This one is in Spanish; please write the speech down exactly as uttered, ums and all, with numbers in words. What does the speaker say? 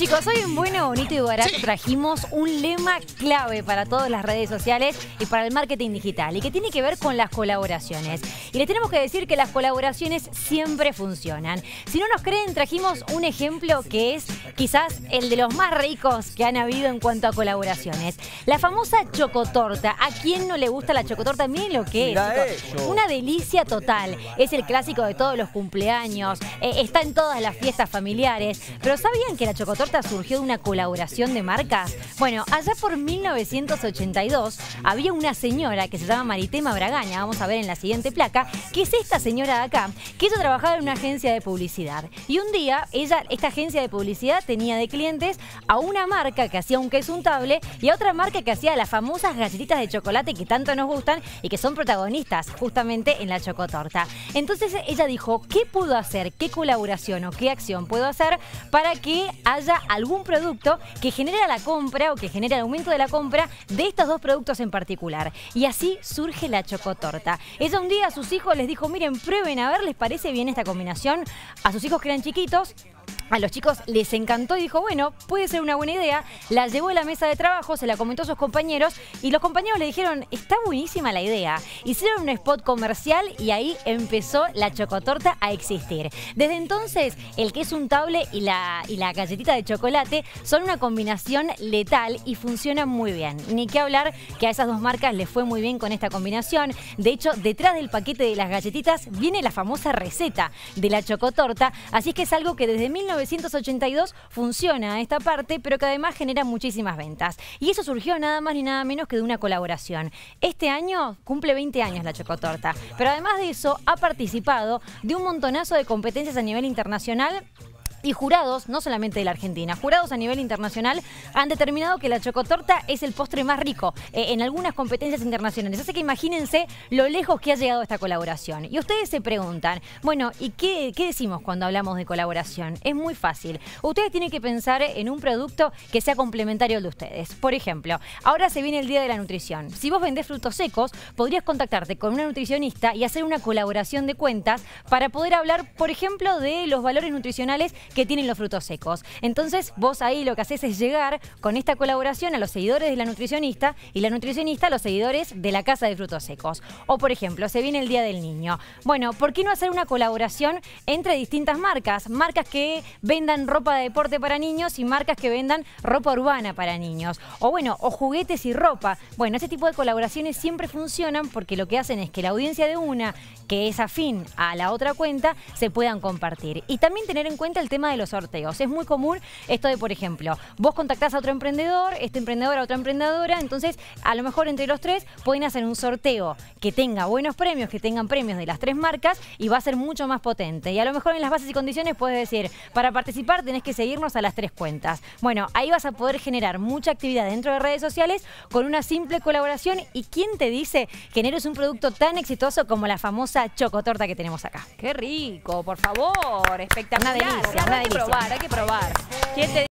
Chicos, hoy en Bueno, Bonito y Barato sí. trajimos un lema clave para todas las redes sociales y para el marketing digital, y que tiene que ver con las colaboraciones. Y les tenemos que decir que las colaboraciones siempre funcionan. Si no nos creen, trajimos un ejemplo que es quizás el de los más ricos que han habido en cuanto a colaboraciones. La famosa chocotorta. ¿A quién no le gusta la chocotorta? Miren lo que es, chicos. Una delicia total. Es el clásico de todos los cumpleaños. Eh, está en todas las fiestas familiares. Pero ¿sabían que la chocotorta surgió de una colaboración de marcas? Bueno, allá por mil novecientos ochenta y dos había una señora que se llama Maritema Bragaña, vamos a ver en la siguiente placa, que es esta señora de acá, que ella trabajaba en una agencia de publicidad. Y un día, ella, esta agencia de publicidad tenía de clientes a una marca que hacía un queso untable y a otra marca que hacía las famosas galletitas de chocolate que tanto nos gustan y que son protagonistas justamente en la chocotorta. Entonces ella dijo, ¿qué puedo hacer? ¿Qué colaboración o qué acción puedo hacer para que haya algún producto que genere la compra o que genere el aumento de la compra de estos dos productos en particular? Y así surge la chocotorta. Ella un día a sus hijos les dijo, miren, prueben a ver, ¿les parece bien esta combinación? A sus hijos que eran chiquitos, a los chicos les encantó y dijo, bueno, puede ser una buena idea. La llevó a la mesa de trabajo, se la comentó a sus compañeros y los compañeros le dijeron, está buenísima la idea. Hicieron un spot comercial y ahí empezó la chocotorta a existir. Desde entonces, el queso untable y la, y la galletita de chocolate son una combinación letal y funcionan muy bien. Ni que hablar que a esas dos marcas les fue muy bien con esta combinación. De hecho, detrás del paquete de las galletitas viene la famosa receta de la chocotorta. Así que es algo que desde mil novecientos ochenta y dos funciona esta parte, pero que además genera muchísimas ventas. Y eso surgió nada más ni nada menos que de una colaboración. Este año cumple veinte años la chocotorta, pero además de eso ha participado de un montonazo de competencias a nivel internacional. Y jurados, no solamente de la Argentina, jurados a nivel internacional han determinado que la chocotorta es el postre más rico eh, en algunas competencias internacionales. Así que imagínense lo lejos que ha llegado esta colaboración. Y ustedes se preguntan, bueno, ¿y qué, qué decimos cuando hablamos de colaboración? Es muy fácil. Ustedes tienen que pensar en un producto que sea complementario al de ustedes. Por ejemplo, ahora se viene el Día de la Nutrición. Si vos vendés frutos secos, podrías contactarte con una nutricionista y hacer una colaboración de cuentas para poder hablar, por ejemplo, de los valores nutricionales que tienen los frutos secos. Entonces vos ahí lo que haces es llegar con esta colaboración a los seguidores de la nutricionista y la nutricionista a los seguidores de la casa de frutos secos. O por ejemplo, se viene el Día del Niño. Bueno, ¿por qué no hacer una colaboración entre distintas marcas? Marcas que vendan ropa de deporte para niños y marcas que vendan ropa urbana para niños. O bueno, o juguetes y ropa. Bueno, ese tipo de colaboraciones siempre funcionan porque lo que hacen es que la audiencia de una, que es afín a la otra cuenta, se puedan compartir. Y también tener en cuenta el tema de los sorteos. Es muy común esto de, por ejemplo, vos contactás a otro emprendedor, este emprendedor a otra emprendedora, entonces a lo mejor entre los tres pueden hacer un sorteo que tenga buenos premios, que tengan premios de las tres marcas y va a ser mucho más potente. Y a lo mejor en las bases y condiciones puedes decir, para participar tenés que seguirnos a las tres cuentas. Bueno, ahí vas a poder generar mucha actividad dentro de redes sociales con una simple colaboración. ¿Y quién te dice que generes un producto tan exitoso como la famosa chocotorta que tenemos acá? ¡Qué rico! Por favor, espectacular. Una delicia, una delicia. Hay que probar, hay que probar. ¿Quién te